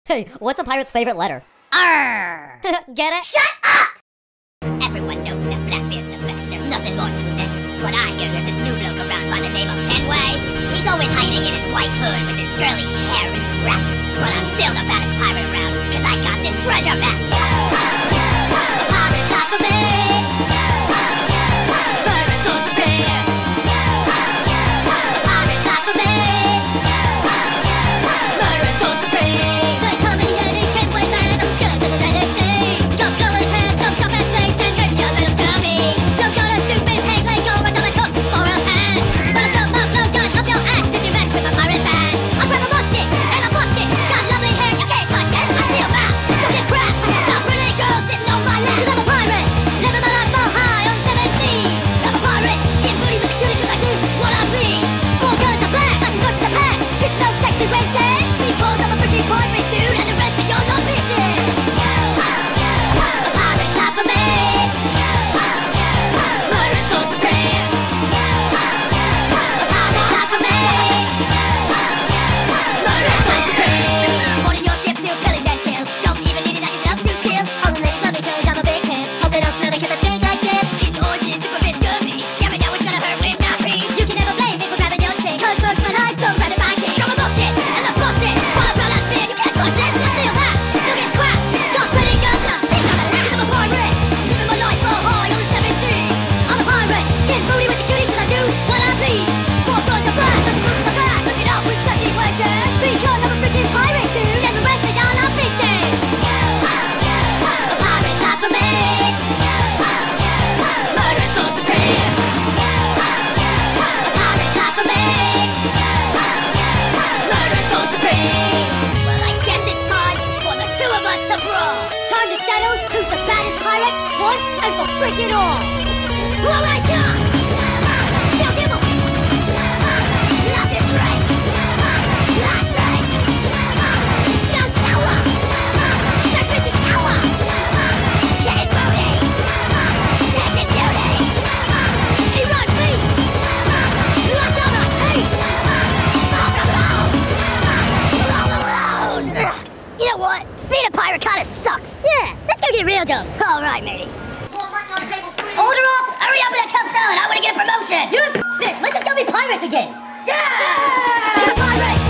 Hey, what's a pirate's favorite letter? Arr! Get it? Shut up! Everyone knows that Blackbeard's the best. There's nothing more to say. But I hear there's this new bloke around by the name of Kenway. He's always hiding in his white hood with his girly hair and crap. But I'm still the baddest pirate around, cause I got this treasure map. The pirate clap for me. Pirate goes for free. The pirate clap for me. Pirate goes for free. They call me Eddie Kenway, man. I'm scared to the Red Sea. Got glowing hair, some sharp ass legs, and radio little scummy. Don't got a stupid peg leg or a dumbass hook for a hand. But I shove my blow gun up your ass if you mess with my pirate band. I grab a musket and I bust it. Got lovely hair, you can't touch it. I steal raps, don't get crap. Got pretty girls sitting on my lap. 'Cause I'm a pirate, living my life mile high on 7 seas. I'm a pirate, getting booty with the cuties 'cause I do what I please. 4 guns are black, flashing torches are packed. Kissing those sexy wenches. Because I'm a freaking pirate dude and the rest of y'all love bitches. The pirate clap for me. Pirate goes for free. The pirate clap for me. Pirate goes for free. Boarding your ship till pillage and kill. Don't even need it, I yourself to steal. All the ladies love me 'cause I'm a big pimp. Hope they don't smell me 'cause I stink like shit. Eating oranges, super fit scurvy. Damn it, now it's gonna hurt when I pee. You can never blame me for grabbing your chick, 'cause first when I so grabbing my king. Grab a musket and I bust it. While I'm proud as man, you can't touch it. I steal that, don't get crap. Got pretty girls and I stink on the lap. 'Cause I'm a pirate, living my life all high on the 7 seas. I'm a pirate, getting booty with the cuties 'cause I do what I please. 4 guns are black, flashing torches are packed. Look it up with sexy wenches. Because I'm a freaking pirate dude and the rest of y'all are bitches. The pirate clap for me. Pirate goes for free. The pirate clap for me. Pirate goes for free. Well, I guess it's time for the 2 of us to brawl. Time to settle who's the baddest pirate once and for freaking all. All I got. Tell Gimble. Love this right. Last night. Don't shower. That bitch is shower. Getting booty. Taking duty. He run me. Lost on our teeth. Far from home. All alone. You know what? Being a pirate kinda sucks. Yeah, let's go get real jobs. All right, matey. Order up! Hurry up and come selling! I wanna get a promotion! You this! Let's just go be pirates again! Yeah! Pirate!